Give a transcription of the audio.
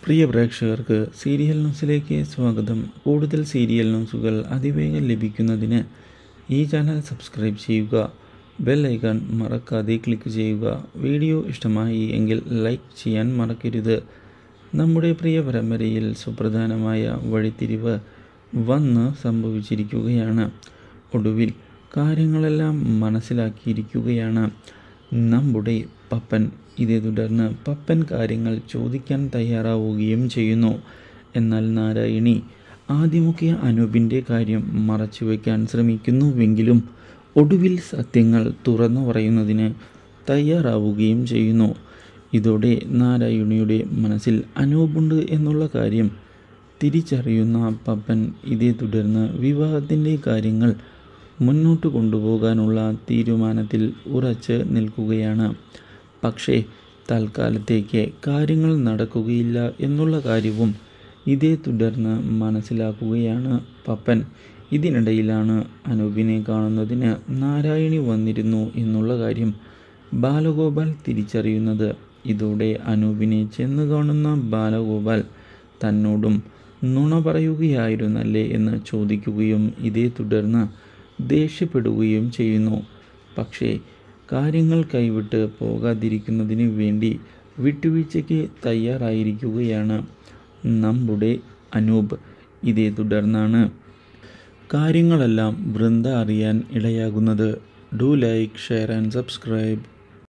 പ്രിയ പ്രേക്ഷകർക്ക് സീരിയൽ ന്യൂസിലേക്ക് സ്വാഗതം. കൂടുതൽ സീരിയൽ ന്യൂസുകൾ അതിവേഗം ലഭിക്കുന്നതിന് ഈ ചാനൽ സബ്സ്ക്രൈബ് ചെയ്യുക. ബെൽ ഐക്കൺ മറക്കാതെ ക്ലിക്ക് ചെയ്യുക. വീഡിയോ ഇഷ്ടമായി എങ്കിൽ ലൈക്ക് ചെയ്യാൻ മറക്കരുത്. നമ്മുടെ പ്രിയ പരമ്പരയിൽ സുപ്രധാനമായ വഴിത്തിരിവ് വന്ന് സംഭവിച്ചിരിക്കുകയാണ്. ഒടുവിൽ കാര്യങ്ങളെല്ലാം മനസ്സിലാക്കിയിരിക്കുകയാണ് നമ്മുടെ പപ്പൻ. ഇതേ തുടർന്ന് പപ്പൻ കാര്യങ്ങൾ ചോദിക്കാൻ തയ്യാറാവുകയും ചെയ്യുന്നു. എന്നാൽ നാരായണി ആദ്യമൊക്കെ അനൂപിൻ്റെ കാര്യം മറച്ചു വയ്ക്കാൻ ശ്രമിക്കുന്നുവെങ്കിലും ഒടുവിൽ സത്യങ്ങൾ തുറന്നു പറയുന്നതിന് തയ്യാറാവുകയും ചെയ്യുന്നു. ഇതോടെ നാരായണിയുടെ മനസ്സിൽ അനൂപുണ്ട് എന്നുള്ള കാര്യം തിരിച്ചറിയുന്ന പപ്പൻ ഇതേ തുടർന്ന് വിവാഹത്തിൻ്റെ കാര്യങ്ങൾ മുന്നോട്ട് കൊണ്ടുപോകാനുള്ള തീരുമാനത്തിൽ ഉറച്ച് നിൽക്കുകയാണ്. പക്ഷേ തൽക്കാലത്തേക്ക് കാര്യങ്ങൾ നടക്കുകയില്ല എന്നുള്ള കാര്യവും ഇതേ തുടർന്ന് മനസ്സിലാക്കുകയാണ് പപ്പൻ. ഇതിനിടയിലാണ് അനൂപിനെ കാണുന്നതിന് നാരായണി വന്നിരുന്നു എന്നുള്ള കാര്യം ബാലഗോപാൽ തിരിച്ചറിയുന്നത്. ഇതോടെ അനൂപിനെ ചെന്ന് കാണുന്ന ബാലഗോപാൽ തന്നോടും നുണ പറയുകയായിരുന്നല്ലേ എന്ന് ചോദിക്കുകയും ഇതേ തുടർന്ന് ദേഷ്യപ്പെടുകയും ചെയ്യുന്നു. പക്ഷേ കാര്യങ്ങൾ കൈവിട്ട് പോകാതിരിക്കുന്നതിന് വേണ്ടി വിട്ടുവീഴ്ചയ്ക്ക് തയ്യാറായിരിക്കുകയാണ് നമ്മുടെ അനൂപ്. ഇതേ തുടർന്നാണ് കാര്യങ്ങളെല്ലാം വൃന്ദ അറിയാൻ ഇടയാകുന്നത്. Do like, share and subscribe.